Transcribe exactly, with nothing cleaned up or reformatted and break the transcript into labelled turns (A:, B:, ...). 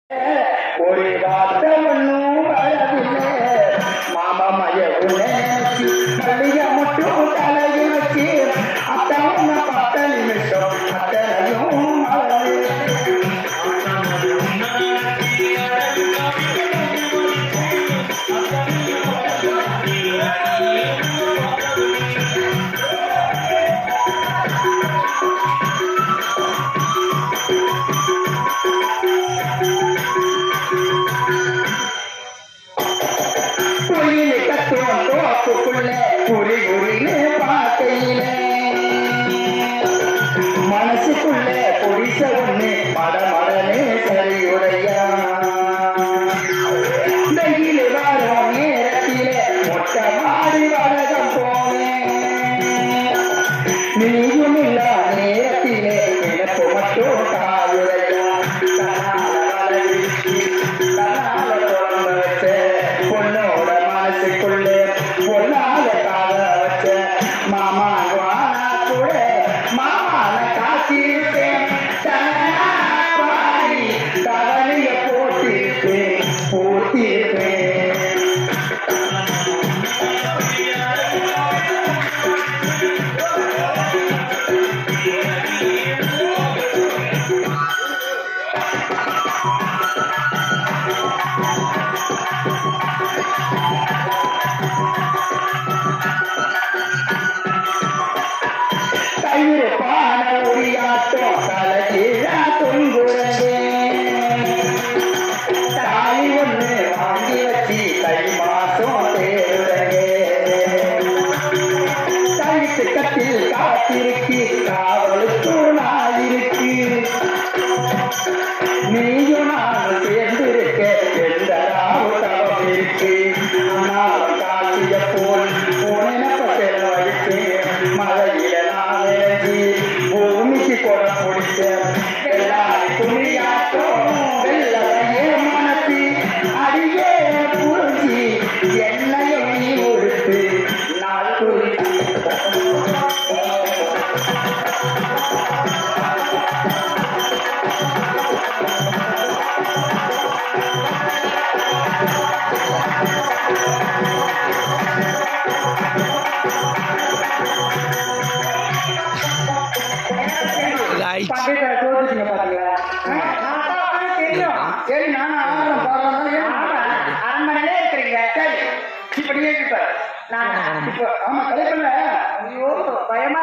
A: ஒரு வார்த்தை ஒன்னும் வரவில்லை மாமா மயவுனே மல்லிகை மட்டும் தலையை வச்சு அத்தனை பத்து நிமிஷம் அத்தனையும் மனசுக்குள்ள பொடிச ஒண்ணு மடமடனே சரியுடையா வெயில் வரும் நேரத்தில மொட்டை மாடி வடகம் போனேன் நீயும் இல்ல நேரத்திலே எனக்கு மட்டும் காயுடையா தன்னால தொடர்ந்து வச்ச பொண்ணோட மனசுக்குள்ள பொண்ணாத காத வச்ச மாமா வானா கூட மாமான காத்திருப்பேன் பாடி கவலைய போட்டிருப்பேன் போட்டிருப்பேன் பான ஒளியாட்டம் தலைகீழா தொங்குறதே தாலி ஒண்ணு வாங்கி வச்சு தை மாசம் தேடுறதே தவித்து கட்டில் காத்திருக்கு காவலுக்கு நாளிருக்கு நீயும் நானும் சேர்ந்திருக்க எந்த ராவுதவம் இருக்கு நானும் காட்டிய போல் போனப்ப செலவழிச்சு மழையில பூமிக்கு கொடை பிடிச்ச எல்லாரும் துணியாட்டம் வெள்ளையே மனத்தி அடியே புரிஞ்சி என்னையும் நீ ஒருத்து நாள் குறித்து
B: அரண்மனையிலே இருக்கிறீங்க.
A: இப்படியே
B: நான் இப்ப ஆமா கலைப்பல்ல ஐயோ பயமா